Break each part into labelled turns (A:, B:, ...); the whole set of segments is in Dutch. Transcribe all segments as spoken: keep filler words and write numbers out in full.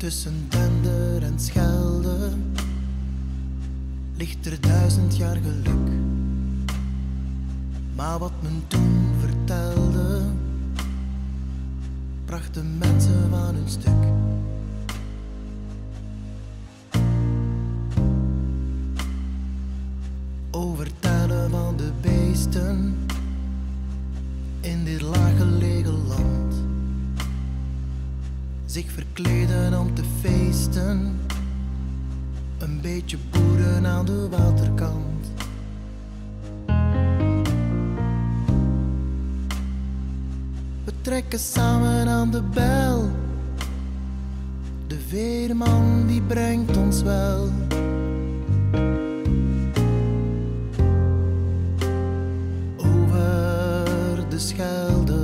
A: Tussen Dender en Schelde ligt er duizend jaar geluk. Maar wat men toen vertelde, bracht de mensen van hun stuk. Overtellen van de beesten in dit laaggelegen land, zich verkleden om te feesten, een beetje boeren aan de waterkant. We trekken samen aan de bel, de veerman die brengt ons wel. Over de Schelde.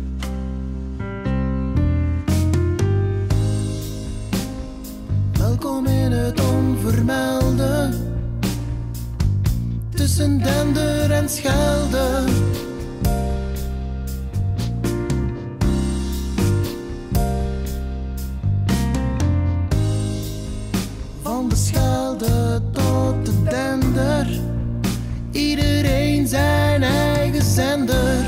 A: Welkom in het onvermelde, tussen Dender en Schelde. Van de Schelde tot de Dender, iedereen zijn eigen zender.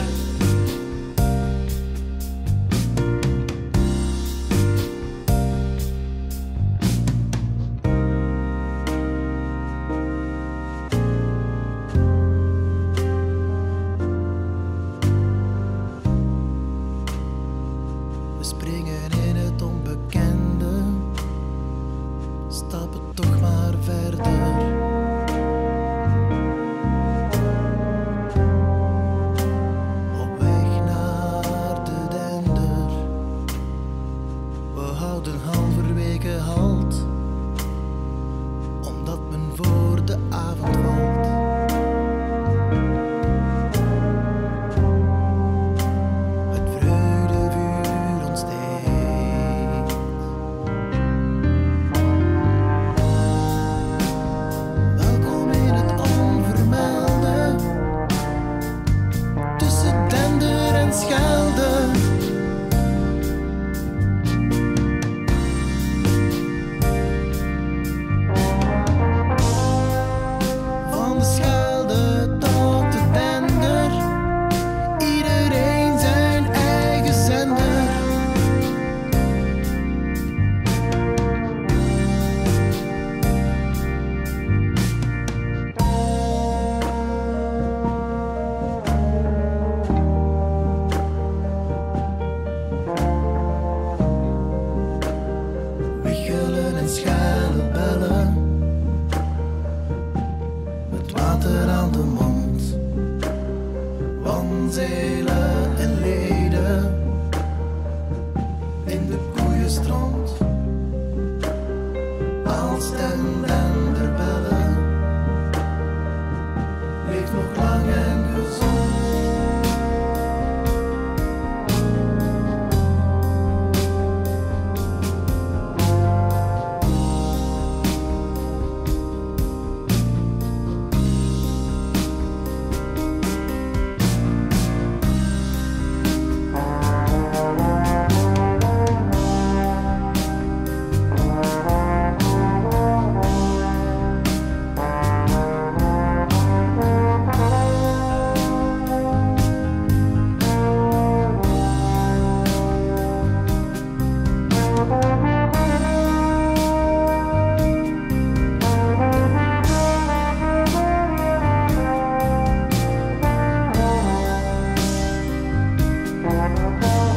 A: We springen in het onbekende, stappen toch maar verder. Op weg naar de Dender. We houden halverwege halt, omdat men voor de avond valt. Schelde. Van de Schelde tot de Dender, iedereen zijn eigen zender. Wiegelen en schuilen bellen, met water aan de mond. Wanzelen en leden in de koeienstrand. Als den Dender bellen, leeft nog lang en gezond. Bye.